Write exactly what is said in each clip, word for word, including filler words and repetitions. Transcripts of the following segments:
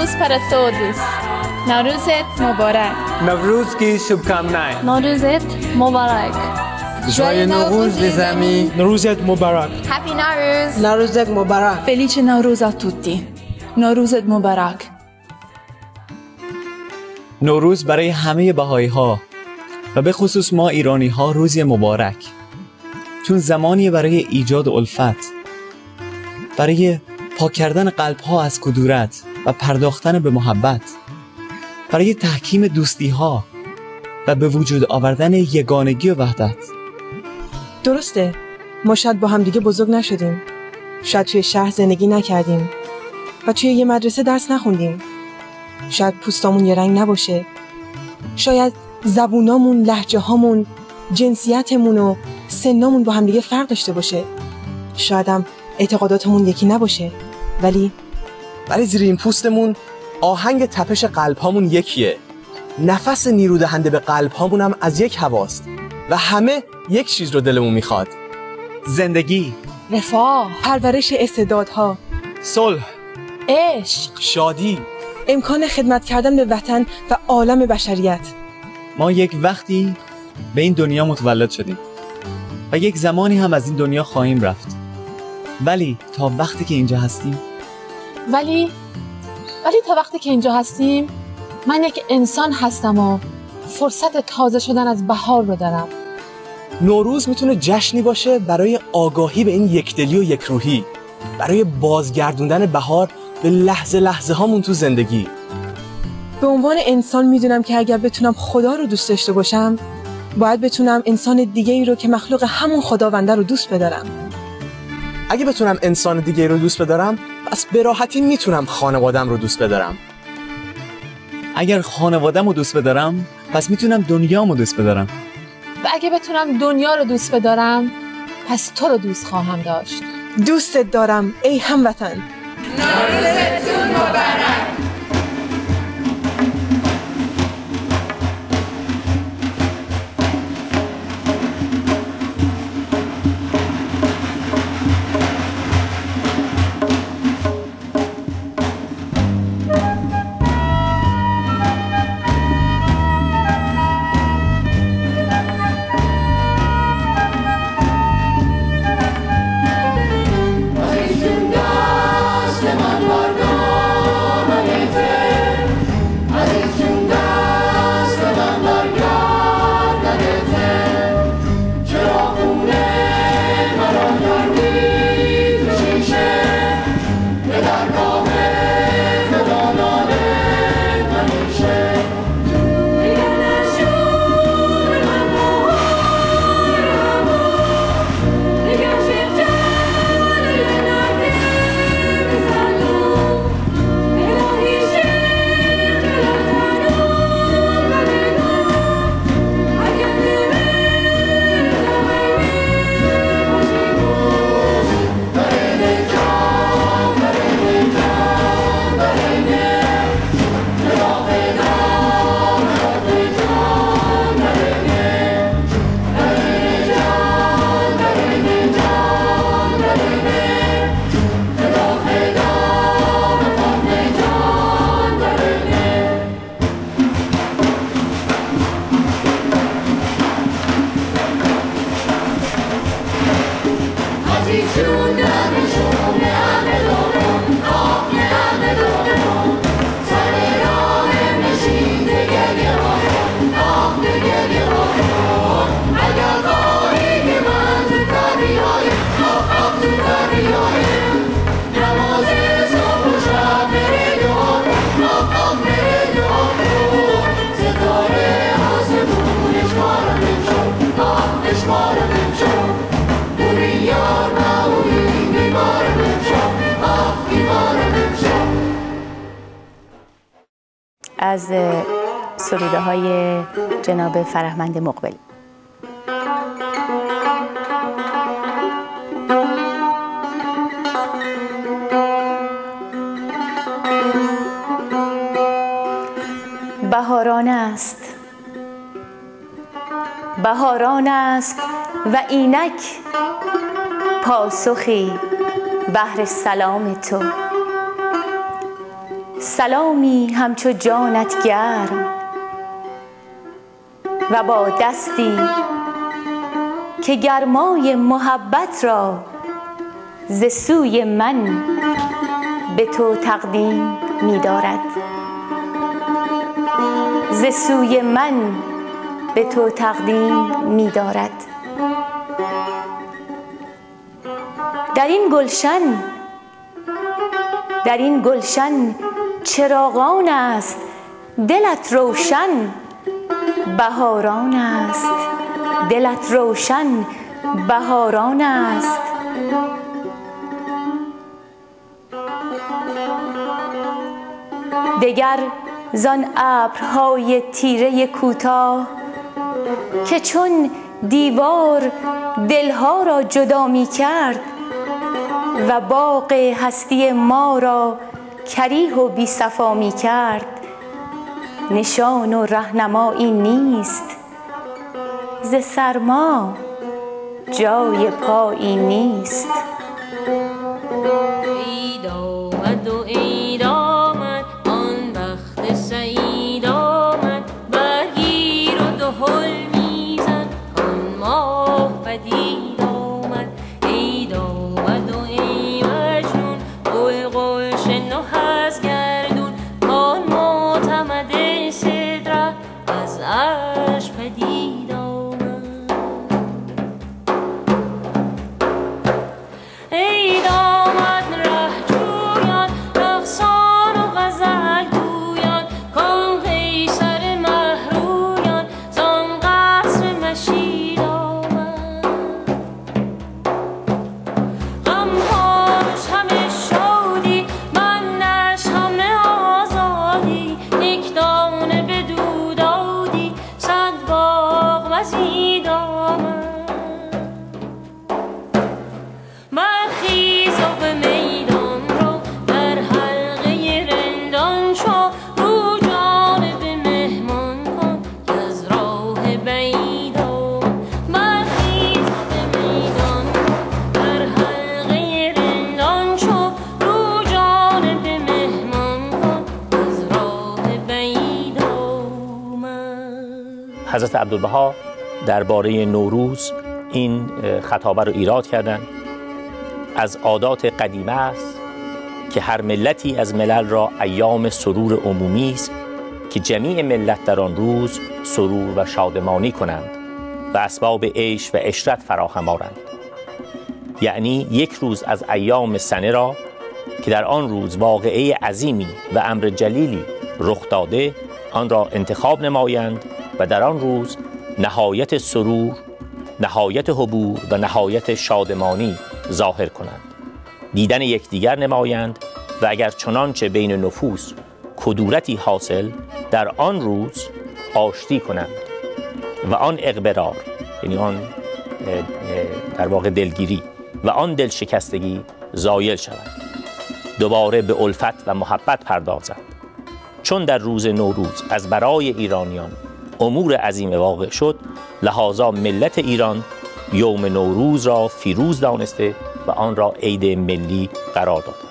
Nowruz para todos. Nowruzet Mubarak. Nowruz ki shubkamnaye. Nowruzet Mubarak. Joyeux Nowruz les amis. Nowruzet Mubarak. Happy Nowruz. Nowruzet Mubarak. Felice Nowruz a tutti. Nowruzet Mubarak. نوروز برای همه بهایی ها و به خصوص ما ایرانی ها روزی مبارک، چون زمانی برای ایجاد الفت، برای پاک کردن قلب ها از کدورت و پرداختن به محبت، برای تحکیم دوستی ها و به وجود آوردن یگانگی و وحدت. درسته، ما شاید با هم دیگه بزرگ نشدیم، شاید توی شهر زندگی نکردیم و توی یه مدرسه درس نخوندیم، شاید پوستامون یه رنگ نباشه، شاید زبونامون، لهجه هامون، جنسیتمون و سنامون با هم دیگه فرق داشته باشه، شاید هم اعتقاداتمون یکی نباشه، ولی ولی زیر این پوستمون آهنگ تپش قلب هامون یکیه، نفس نیرودهنده به قلب هامون هم از یک هواست و همه یک چیز رو دلمون میخواد: زندگی، رفاه، پرورش استعدادها، صلح، عشق، شادی، امکان خدمت کردن به وطن و عالم بشریت. ما یک وقتی به این دنیا متولد شدیم و یک زمانی هم از این دنیا خواهیم رفت، ولی تا وقتی که اینجا هستیم ولی ولی تا وقتی که اینجا هستیم من یک انسان هستم و فرصت تازه شدن از بهار رو دارم. نوروز میتونه جشنی باشه برای آگاهی به این یکدلی و یکروحی، برای بازگردوندن بهار به لحظه لحظه هامون تو زندگی. به عنوان انسان میدونم که اگر بتونم خدا رو دوست داشته باشم، باید بتونم انسان دیگه ای رو که مخلوق همون خداونده رو دوست بدارم. اگه بتونم انسان دیگه ای رو دوست بدارم، پس به راحتی میتونم خانوادم رو دوست بدارم. اگر خانوادم رو دوست بدارم، پس میتونم دنیامو دوست بدارم. و اگه بتونم دنیا رو دوست بدارم، پس تو رو دوست خواهم داشت. دوستت دارم ای هموطن. نوروزتون مبارک. از سروده های جناب فرهمند مقبلی. بهاران است، بهاران است و اینک پاسخی بهر سلام تو. سلامی همچو جانت گرم و با دستی که گرمای محبت را ز سوی من به تو تقدیم می دارد ز سوی من به تو تقدیم می دارد. در این گلشن در این گلشن چراغان است، دلت روشن بهاران است، دلت روشن بهاران است. دگر زان ابرهای تیره کوتاه که چون دیوار دلها را جدا می کرد و باغ هستی ما را کریه و بی صفا می کرد، نشان و رهنمایی نیست، ز سرما جای پایی نیست. عید آمد و عید آمد، آن بخت سعید آمد، برگیر و دهل میزن، آن ماه پدید آمد. عید آمد و ای مجنون، گل گلشن و هز گردون، آن معتمد صدرت از عرش پدید آمد. عید آمد ره جویان، رقصان و غزل گویان، کان قیصر مهرویان زان قصر مشید آمد. غمهاش همه شادی، منش همه آزادی، یک دانه بدو دادی، صد باغ مزید آمد. برخیز و به میدان رو، در حلقه رندان شو، رو جانب مهمان کن که از راه بعید آمد. برخیز و به میدان رو، در حلقه رندان شو، رو جانب مهمان کن که از راه بعید آمد. حضرت عبدالبها درباره نوروز این خطابه رو ایراد کردند. از عادات قدیمه است که هر ملتی از ملل را ایام سرور عمومی است که جمیع ملت در آن روز سرور و شادمانی کنند و اسباب عیش و عشرت فراهم آورند. یعنی یک روز از ایام سنه را که در آن روز واقعه عظیمی و امر جلیلی رخ داده، آن را انتخاب نمایند و در آن روز نهایت سرور، نهایت حبور و نهایت شادمانی ظاهر کنند، دیدن یکدیگر نمایند و اگر چنانچه بین نفوس کدورتی حاصل در آن روز آشتی کنند و آن اغبرار، یعنی آن در واقع دلگیری و آن دلشکستگی زایل شود، دوباره به الفت و محبت پردازند. چون در روز نوروز از برای ایرانیان امور عظیم واقع شد، لحاظا ملت ایران یوم نوروز را فیروز دانسته و آن را عید ملی قرار داد.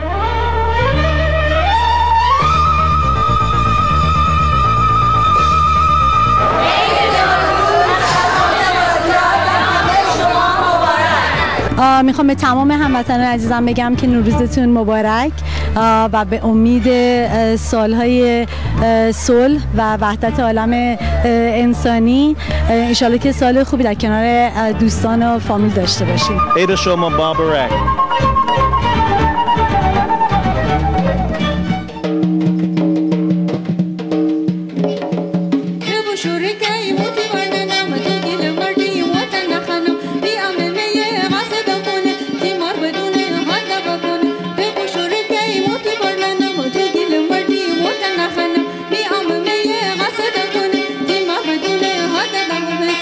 میخوام به تمام هموطنان عزیزم بگم که نوروزتون مبارک و به امید سالهای صلح و وحدت عالم انسانی انشالله که سال خوبی در کنار دوستان و فامیل داشته باشیم. عید شما مبارک.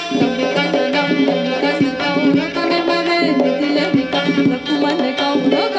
Go, go.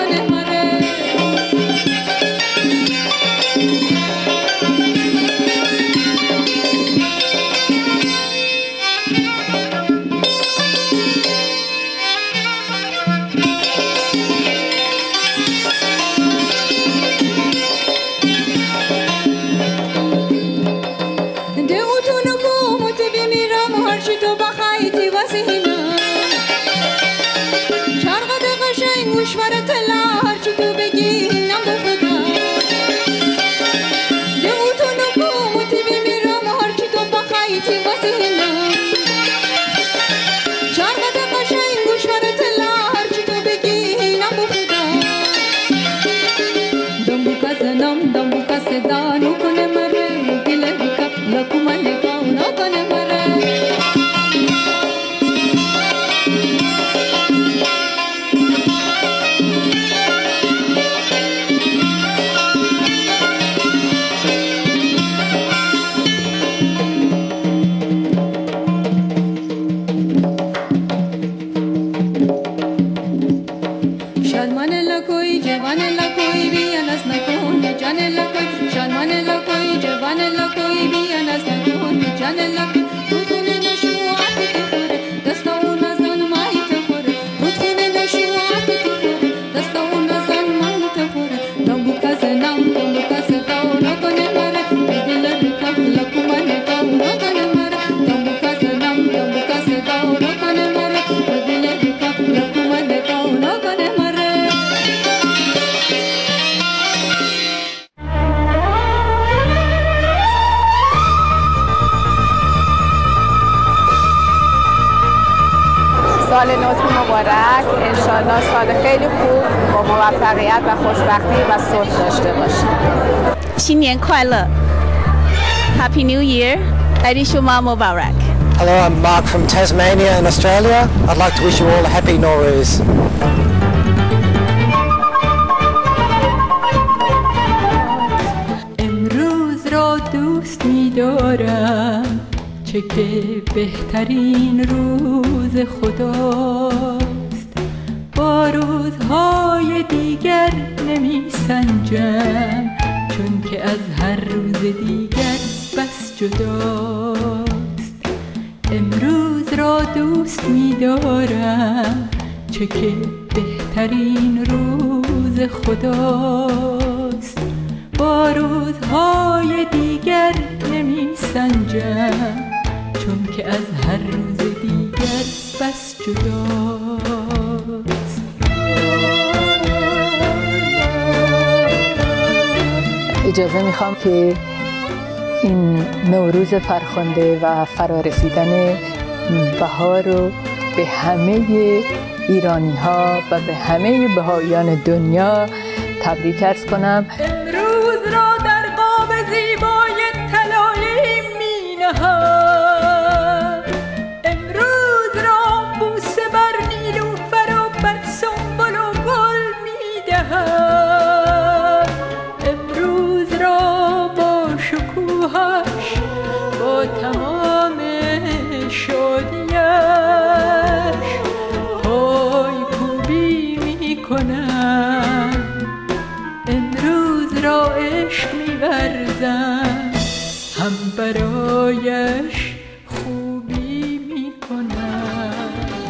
صدانو کنه مره دل بیکا لکو من نگاونا کنه مره سال نوتون مبارک، انشالله سال خیلی خوب با موفقیت و خوشبختی و صلح داشته باشید. 新年快乐 Happy New Year Eid Shuma Mubarak. Hello, I'm Mark from Tasmania in Australia. I'd like to wish you all a happy Nowruz. امروز را دوست می‌دارم چه که بهترین روز خداست با روزهای دیگر نمی سنجم چون که از هر روز دیگر بس جداست امروز را دوست می دارم چه که بهترین روز خداست با روزهای دیگر نمی سنجم چون که از هر روز دیگر بس جداست اجازه میخوام که این نوروز فرخنده و فرارسیدن بهار رو به همه ایرانی ها و به همه بهاییان دنیا تبریک عرض کنم. امروز را در قاب زیبای طلایی می نهم امروز را بوسه بر نیلوفر و بر سنبل و گل می دهم امروز را با شکوهش با تمام شادیش پای کوبی می کنم امروز را عشق می‌ورزم هم برایش خوبی می‌کنم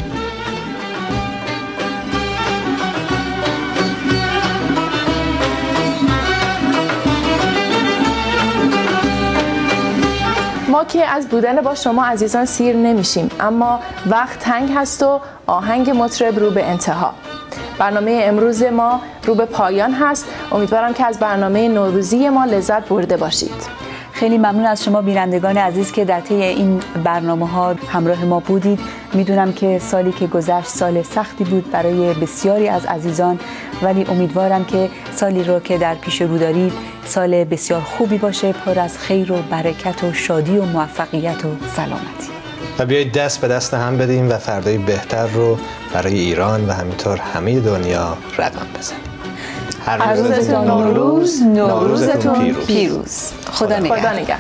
ما که از بودن با شما عزیزان سیر نمیشیم اما وقت تنگ هست و آهنگ مطرب رو به انتها برنامه امروز ما رو به پایان هست امیدوارم که از برنامه نوروزی ما لذت برده باشید خیلی ممنون از شما بینندگان عزیز که در طی این برنامه ها همراه ما بودید میدونم که سالی که گذشت سال سختی بود برای بسیاری از عزیزان ولی امیدوارم که سالی رو که در پیش رو دارید سال بسیار خوبی باشه پر از خیر و برکت و شادی و موفقیت و سلامتی و بیایید دست به دست هم بدیم و فردای بهتر رو برای ایران و همینطور همه دنیا رقم بزنیم. هر روزتون نوروز، نوروزتون پیروز. خدا نگهدار. خدا نگهدار.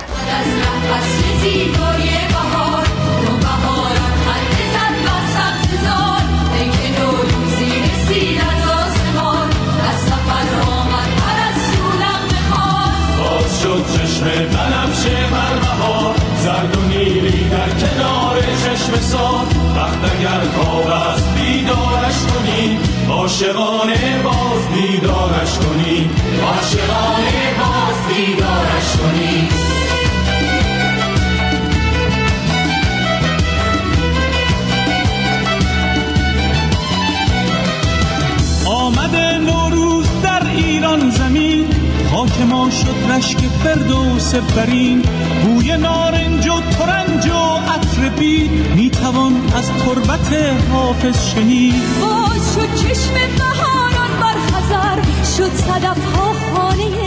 شد چشم بنفشه بر بهار زرد و نیلی در کنار چشم سار وقت اگر خواب است بیدارش کنی عاشقانه باز بیدارش کنی عاشقانه باز بیدارش کنی آمده نوروز در ایران زمین خاک ما شد رشک فردوس برین بوی نارنج و ترنج و عطر بید میتوان از تربت حافظ شنید باز شد چشم بهاران بر خزر شد صدف ها خانه